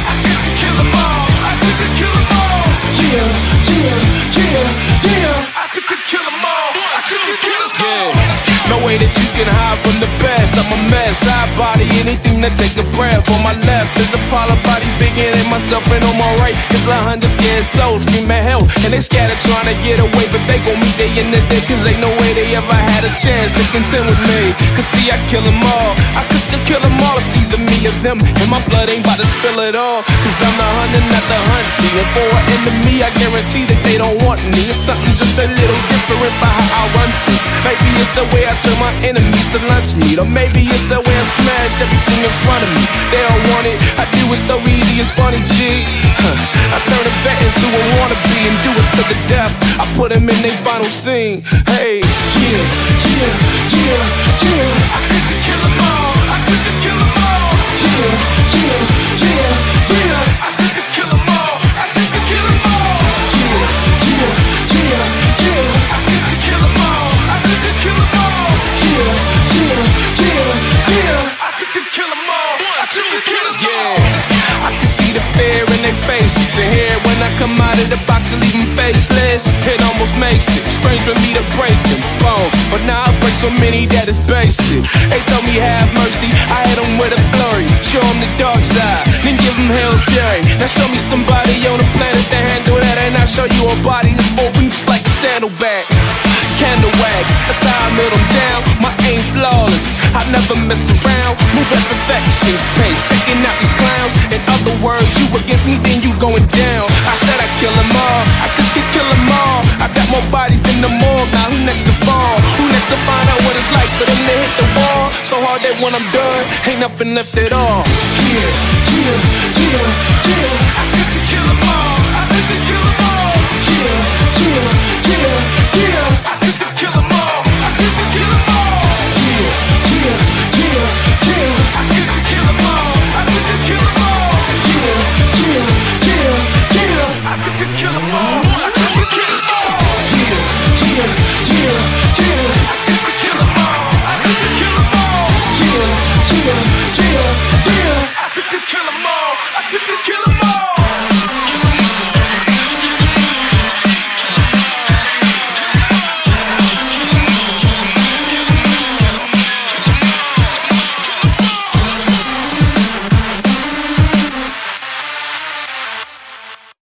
I could kill them all. I could kill them all. Yeah, yeah, yeah, yeah. I could kill them all. I could kill them all. No way that you can hide from the best. I'm a mess, I body anything to take a breath. On my left is a Apollo body bigger than myself, and on my right is 100 scared souls screaming hell, and they scattered trying to get away, but they gon' meet they in the day, cause they no way they ever had a chance to contend with me. Cause see, I kill them all. I could kill them all. It's either me or them, and my blood ain't about to spill it all. Cause I'm the hunter, not the hunted. And for an enemy, I guarantee that they don't want me. It's something just a little different by how I run things. Maybe it's the way I turn my enemies to lunch meat, or maybe it's the way I smash everything in front of me. They don't want it, I do it so easy, it's funny, G. I turn a vet into a wannabe and do it to the death. I put them in their final scene. Hey, yeah, yeah, yeah, yeah. I could kill them all. I could kill them all. Yeah, yeah, yeah, yeah. I could kill them all. I could kill them all. Yeah, yeah, yeah, yeah. I could kill them all. I could kill them all. Yeah, yeah, yeah, yeah. I could kill them all. I could kill them all. I can see the fear in their faces, and here when I come out of the box to leave them faceless, it almost makes it strange for me to break them bones, but now I break so many that it's basic. They told me have mercy, I hit them with a flurry, show them the dark side, then give them hell's fury. Now show me somebody on the planet that handle that, and I'll show you a body that's open just like a sandalbag. Candle wags, that's how I melt them down. My aim flawless, I never mess around. Move at perfection's pace, taking out these clowns. In other words, you against me, then you going down. I said I kill them all, I could kill them all. I got more bodies than the morgue, now who next to fall? Who next to find out what it's like for them to hit the wall? So hard that when I'm done, ain't nothing left at all. Yeah, yeah, yeah, yeah. I could kill them all. I could kill them all. Yeah, yeah, yeah, yeah. I could kill them all. I could kill them all. Yeah, yeah, yeah, yeah. I could kill them all. I could kill them all. Yeah, yeah, yeah, yeah. I could kill them all. I could kill them all. Yeah, yeah, yeah, yeah. I could kill them all. I could kill them all. Yeah, yeah, yeah, yeah. I could kill them all. I could kill them all.